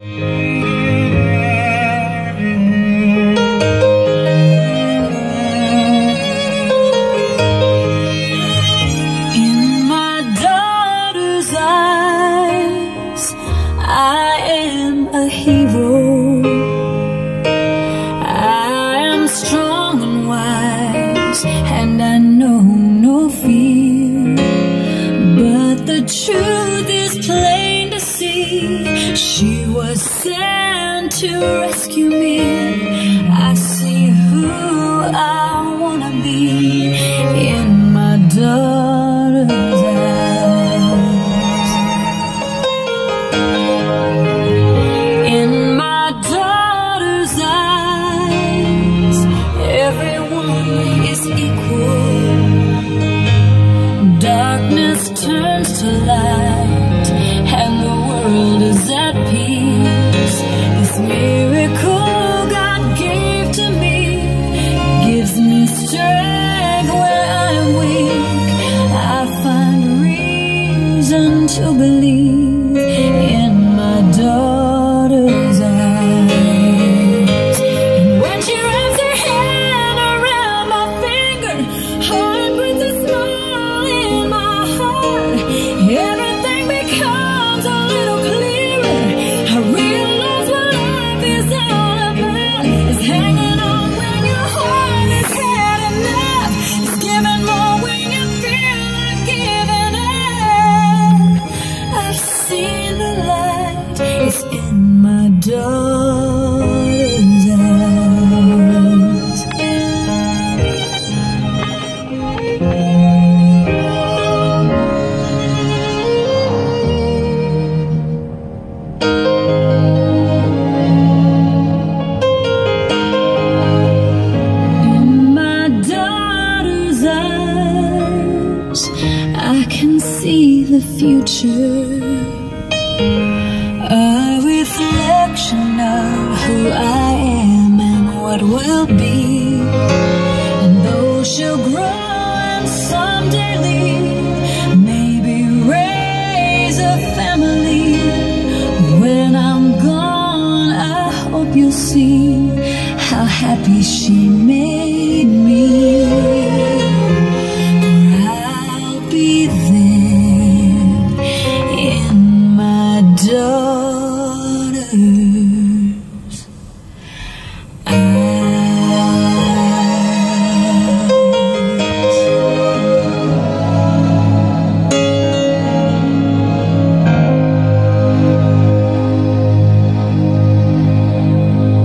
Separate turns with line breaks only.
Truth is plain to see. She was sent to rescue me. I see who I wanna be in my daughter's eyes. In my daughter's eyes, everyone is equal. Darkness turns to light, and the world is at peace. This miracle God gave to me gives me strength where I'm weak. I find reason to believe in my daughter's eyes. And when she wraps her hand around my finger, heart puts a smile in my heart. Everything becomes a little clearer. I realize what life is all about. It's hanging on when your heart has had enough. It's giving more when you feel like giving up. I've seen the light. It's in my daughter's eyes. I can see the future, a reflection of who I am and what will be. And though she'll grow and someday leave, maybe raise a family, when I'm gone I hope you'll see how happy she made